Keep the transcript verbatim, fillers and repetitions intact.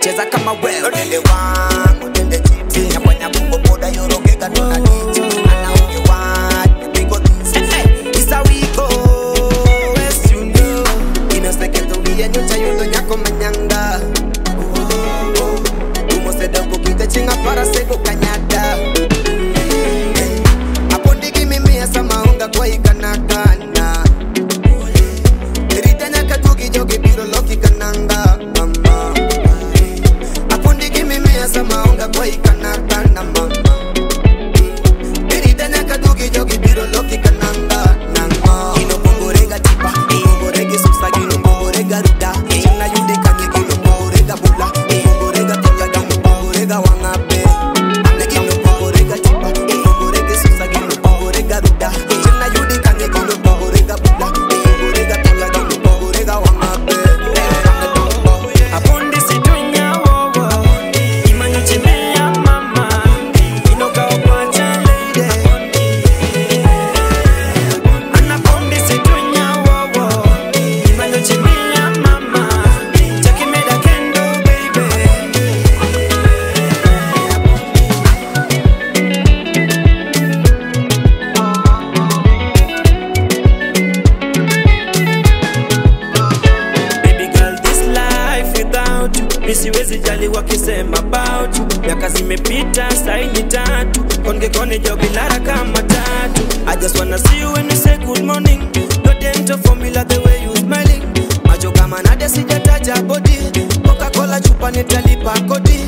cheza kama wewe. Odende wangu, odende chipsi, nyafanya bungo boda yoroge kanona niti. Ana unge wat, bingo this. It's how we go, as you know. Ino seketo via nyucha yundo nyako manyanga. Umo sedo kukite chinga para sego kanyada. Apondigi mimi ya samaonga kwa ikanakana. Ritanya katugi jogi biro loki kananga. Mama apondigi mimi ya samaonga kwa ikanakana. Mama Ritanya katugi jogi biro loki kananga. Nanga Ino bongorega tipa, bongorega susa, ino bongorega ruda. China yude kanye ino bongorega bula. Bongorega tipa gamu, bongorega wangabe. Ane ino bongorega tipa, bongorega susa, ino bongorega ruda. China yude kanye ino bongorega bula. Bongorega tipa gamu, bongorega wangabe. Apondi situnya wowo, imanyo chimea mama. Ino kao pacha lady. Anapondi situnya wowo, imanyo chimea mama. Jackie made a kendo baby. Baby girl, this life without you, mi siwezi jali wakisema about you. Miaka zimepita saini tatu, konge kone jogi lara kama tatu. I just wanna see you when you say good morning. No dental formula the way you smiling. Macho kama nade sijataja body. Coca-Cola chupa nitalipa kodi.